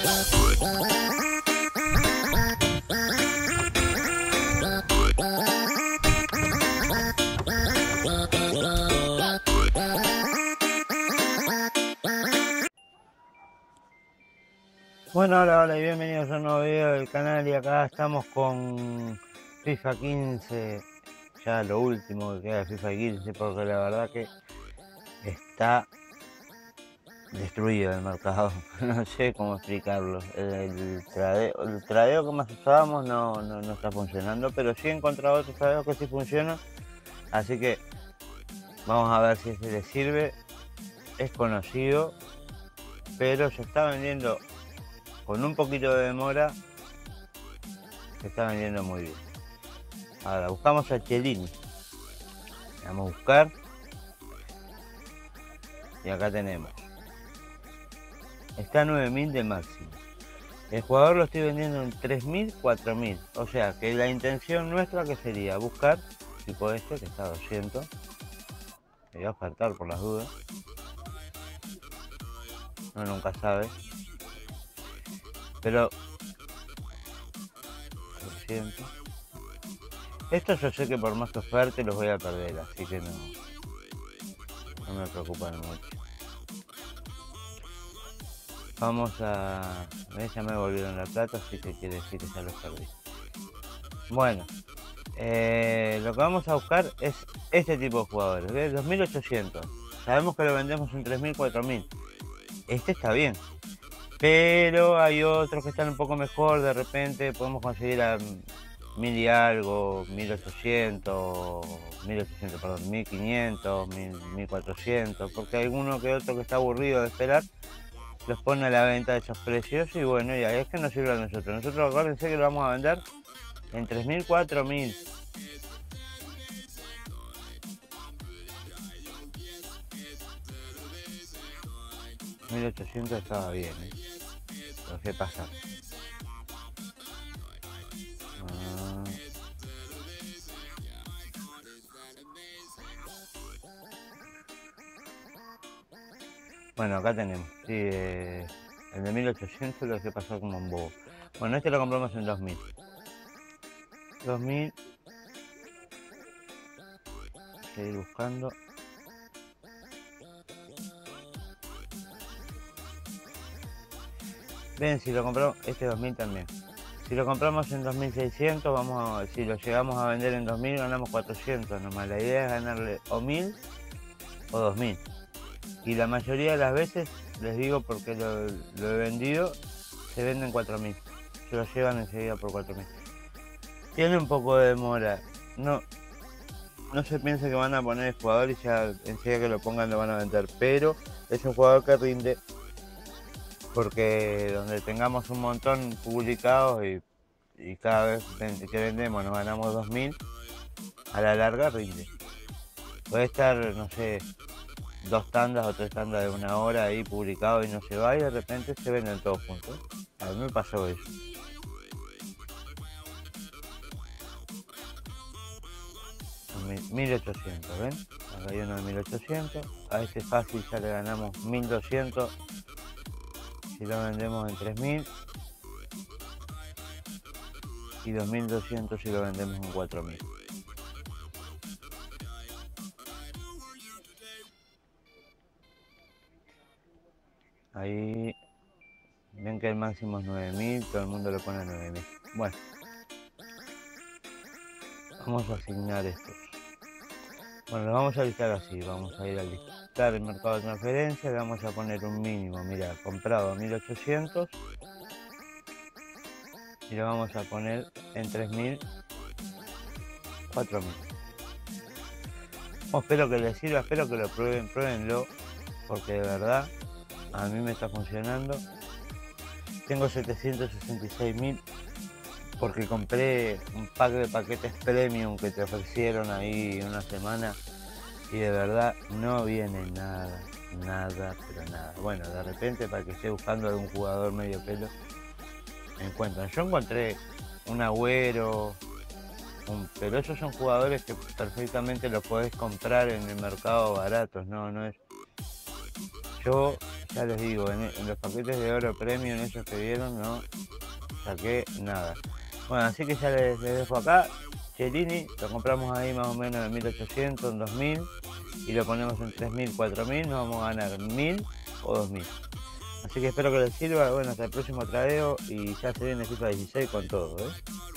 Bueno, hola y bienvenidos a un nuevo video del canal, y acá estamos con FIFA 15, ya lo último que queda de FIFA 15, porque la verdad que está destruido el mercado. No sé cómo explicarlo. El tradeo que más usábamos no está funcionando, pero sí he encontrado otros tradeos que sí funcionan, así que vamos a ver si ese le sirve. Es conocido, pero se está vendiendo con un poquito de demora, se está vendiendo muy bien. Ahora buscamos a Chiellini, vamos a buscar, y acá tenemos, está a 9.000 de máximo. El jugador lo estoy vendiendo en 3.000, 4.000, o sea que la intención nuestra que sería buscar tipo este que está a 200, me voy a ofertar por las dudas, uno nunca sabe, pero 200. Estos yo sé que por más que oferte los voy a perder, así que no me preocupan mucho. Vamos a... ya me volvieron la plata, así que quiere decir que ya los perdí. Bueno, lo que vamos a buscar es este tipo de jugadores, ¿ves? 2.800. Sabemos que lo vendemos en 3.000, 4.000. Este está bien, pero hay otros que están un poco mejor. De repente podemos conseguir a 1.000 y algo, 1.800, 1.800, perdón, 1.500, 1.400, porque hay uno que otro que está aburrido de esperar, los pone a la venta de esos precios, y bueno, y ahí es que nos sirve a nosotros. Nosotros acuérdense que lo vamos a vender en 3.000, 4.000. $1.800 estaba bien, lo dejé pasar. Bueno, acá tenemos, sí, el de 1.800 lo dejé pasar como un bobo. Bueno, este lo compramos en 2.000. 2.000. Seguir buscando. Ven, si lo compramos, este 2.000 también. Si lo compramos en 2.600, si lo llegamos a vender en 2.000, ganamos 400 nomás. La idea es ganarle o 1.000 o 2.000. Y la mayoría de las veces, les digo porque lo he vendido, se venden 4.000. Se lo llevan enseguida por 4.000. Tiene un poco de demora. No se piense que van a poner el jugador y ya enseguida que lo pongan lo van a vender. Pero es un jugador que rinde, porque donde tengamos un montón publicados y cada vez que vendemos nos ganamos 2.000, a la larga rinde. Puede estar, no sé, 2 tandas o 3 tandas de 1 hora ahí publicado y no se va, y de repente se venden todos juntos. A mí me pasó eso. $1.800, ¿ven? Acá hay uno de 1.800. A este fácil ya le ganamos 1.200 si lo vendemos en 3.000, y 2.200 si lo vendemos en 4.000. Ahí ven que el máximo es 9.000, todo el mundo lo pone a 9.000. Bueno, vamos a asignar estos. Bueno, lo vamos a listar así. Vamos a ir a listar el mercado de transferencia, le vamos a poner un mínimo, mira, comprado a 1.800, y lo vamos a poner en 3.000, 4.000. Espero que les sirva, espero que lo pruébenlo, porque de verdad a mí me está funcionando. Tengo 766.000 porque compré un pack de paquetes premium que te ofrecieron ahí una semana, y de verdad no viene nada, pero nada. Bueno, de repente, para que esté buscando algún jugador medio pelo, me encuentran. Yo encontré un Agüero, pero esos son jugadores que perfectamente los podés comprar en el mercado baratos, no es. Yo ya les digo, en los paquetes de oro premium, esos que vieron, no saqué nada. Bueno, así que ya les dejo acá. Chiellini lo compramos ahí más o menos en 1800, en 2000 y lo ponemos en 3000, 4000, nos vamos a ganar 1000 o 2000. Así que espero que les sirva. Bueno, hasta el próximo tradeo y ya se viene FIFA 16 con todo, ¿eh?